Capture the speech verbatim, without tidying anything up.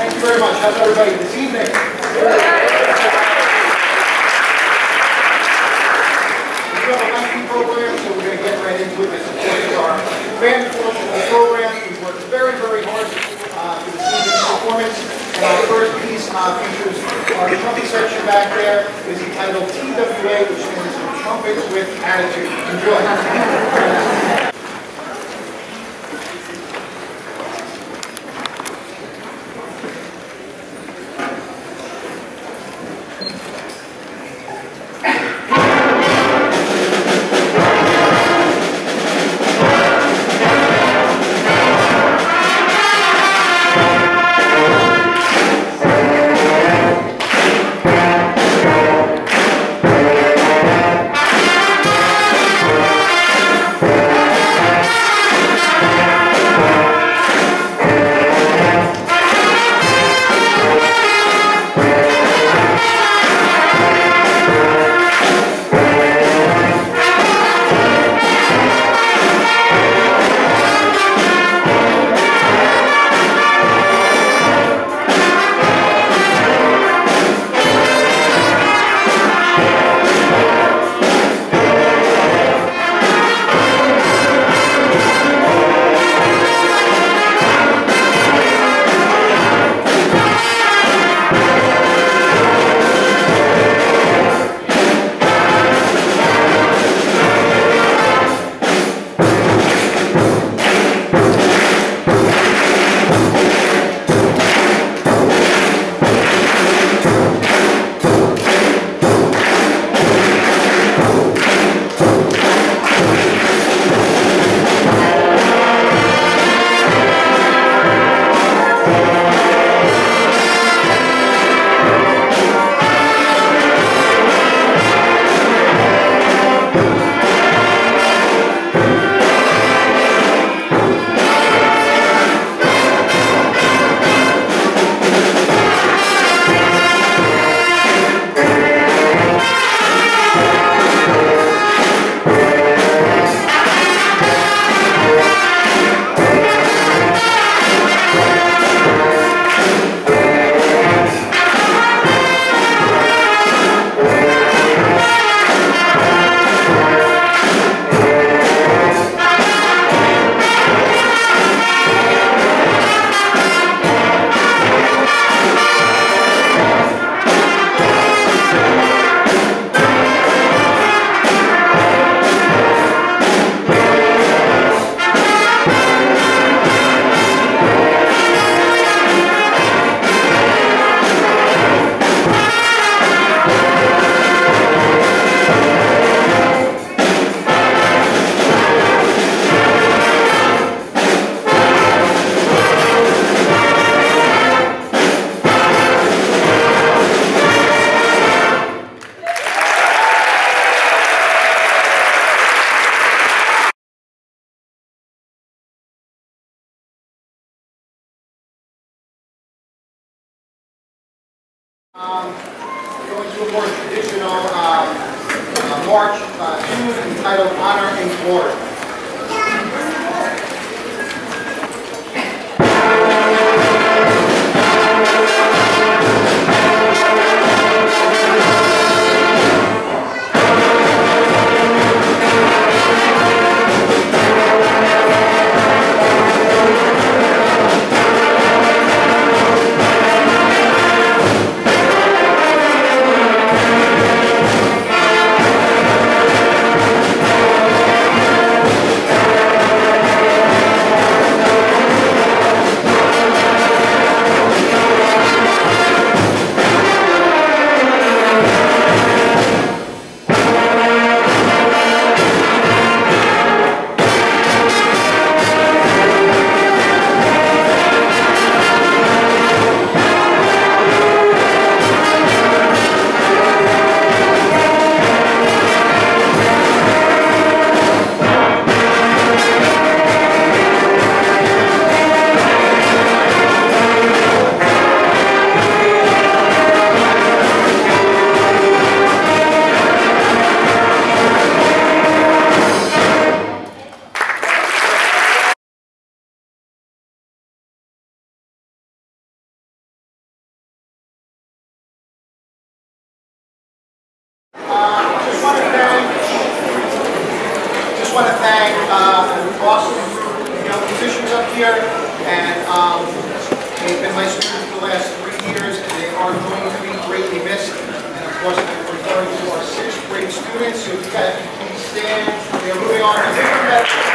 Thank you very much. How's everybody this evening? We have a lengthy program, so we're going to get right into it. This, of course, is our band cultural program. We've worked very, very hard uh, for this evening's performance. And our first piece uh, features our trumpet section back there. It is entitled T W A, which stands for Trumpets with Attitude. Enjoy. Um, going to a more traditional um, uh, march uh, tune entitled Honor and Glory. Thank here, and um, they've been my students for the last three years, and they are going to be greatly missed. And of course, I'm referring to our sixth grade students, who can please stand. They're moving on to different methods.